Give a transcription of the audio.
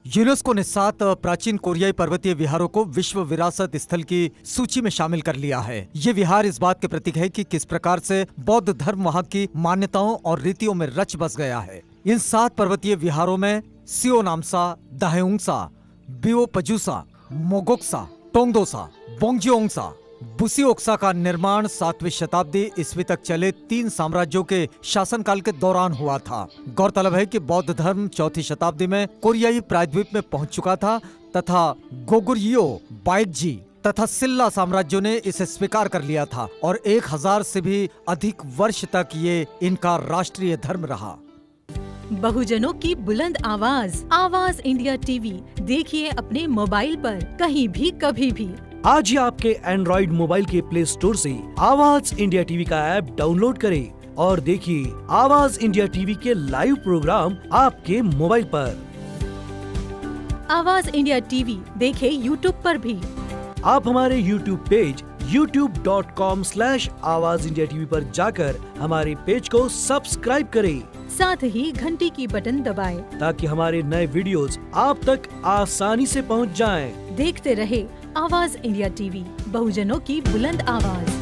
UNESCO ने 7 प्राचीन कोरियाई पर्वतीय विहारों को विश्व विरासत स्थल की सूची में शामिल कर लिया है। ये विहार इस बात के प्रतीक है कि किस प्रकार से बौद्ध धर्म वहाँ की मान्यताओं और रीतियों में रच बस गया है। इन 7 पर्वतीय विहारों में सियो नामसा, दाहेउंगसा, बिओपजूसा, मोगोक्सा, टोंगदोसा, बोंगजियोंगसा, बुसिओक्सा का निर्माण 7वीं शताब्दी ईस्वी तक चले 3 साम्राज्यों के शासनकाल के दौरान हुआ था। गौरतलब है कि बौद्ध धर्म 4वीं शताब्दी में कोरियाई प्रायद्वीप में पहुंच चुका था तथा गोगुर्यो, बाएकजी तथा सिल्ला साम्राज्यों ने इसे स्वीकार कर लिया था और 1000 से भी अधिक वर्ष तक ये इनका राष्ट्रीय धर्म रहा। बहुजनों की बुलंद आवाज, आवाज इंडिया टीवी देखिए अपने मोबाइल पर कहीं भी कभी भी। आज ही आपके एंड्रॉइड मोबाइल के प्ले स्टोर से आवाज इंडिया टीवी का ऐप डाउनलोड करें और देखिए आवाज इंडिया टीवी के लाइव प्रोग्राम आपके मोबाइल पर। आवाज इंडिया टीवी देखें यूट्यूब पर भी। आप हमारे यूट्यूब पेज youtube.com/आवाज इंडिया टीवी पर जाकर हमारे पेज को सब्सक्राइब करें। साथ ही घंटी की बटन दबाएं ताकि हमारे नए वीडियोस आप तक आसानी से पहुंच जाएं। देखते रहे आवाज इंडिया टीवी, बहुजनों की बुलंद आवाज।